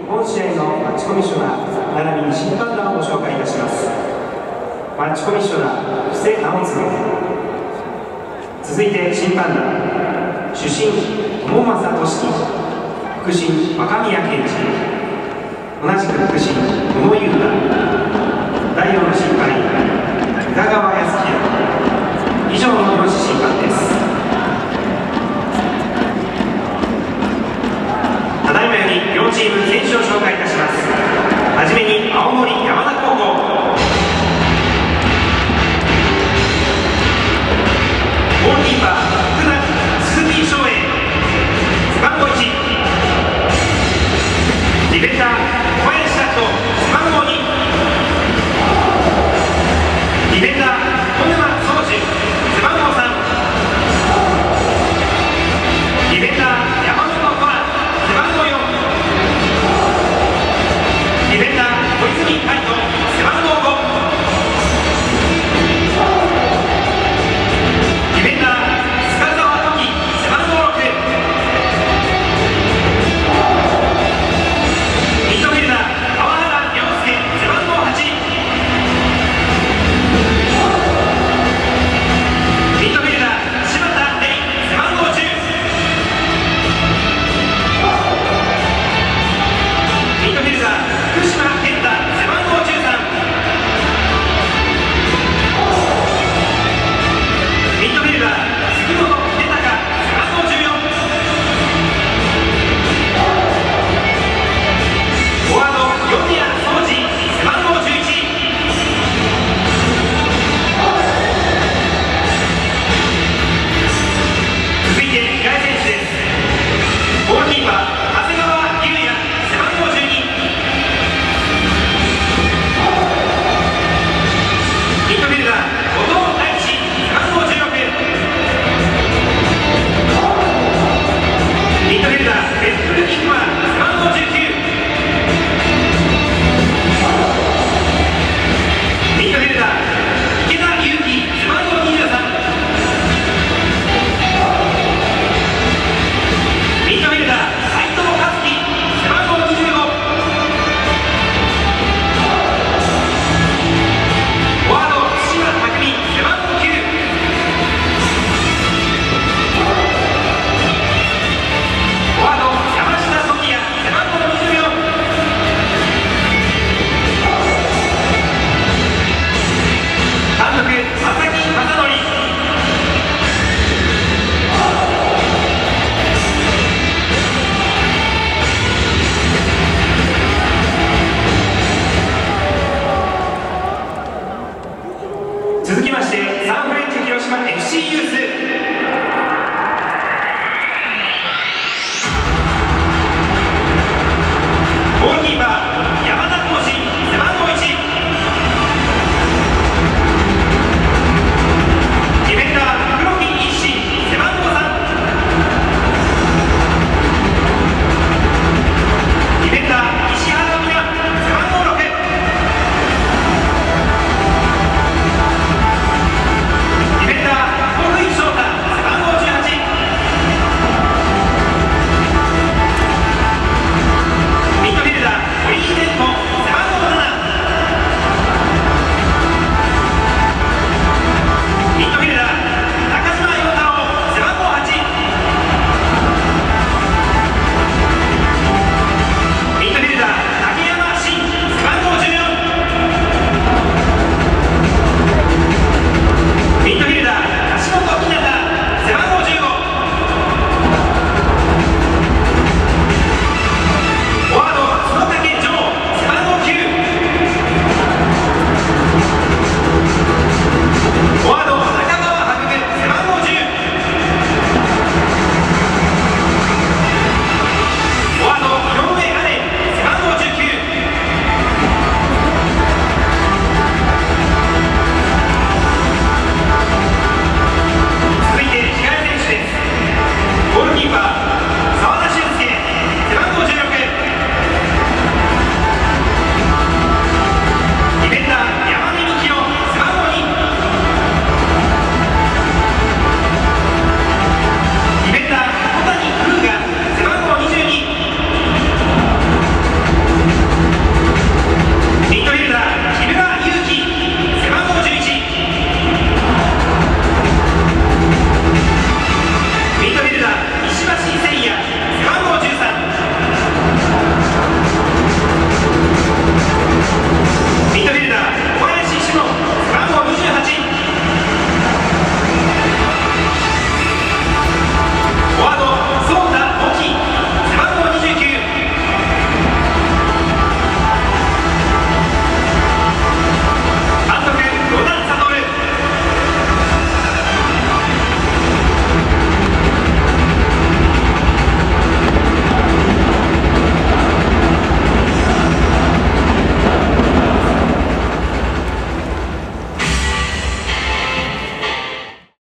本試合のマッチコミッショナー並びに審判団をご紹介いたします。マッチコミッショナー布施直次、続いて審判団主審友正俊樹、副審若宮健二、同じく副審小野優太、第4の審判員宇田川康弘、以上の4審判です。ただいまより両チーム選手を紹介いたします。はじめに青森山田高校、ゴールキーパー福田鈴木翔英、背番号1、ディフェンダー小林拓人、背番号2、ディフェンダー小沼宗樹、背番号3、ディフェンダー山本虎、背番号4、ディフェンダー小泉海斗、背番号5、ディフェンダー塚澤時、背番号6、ミッドフィルダー川原亮介、背番号8、ミッドフィルダー柴田玲、背番号10、ミッドフィルダー福島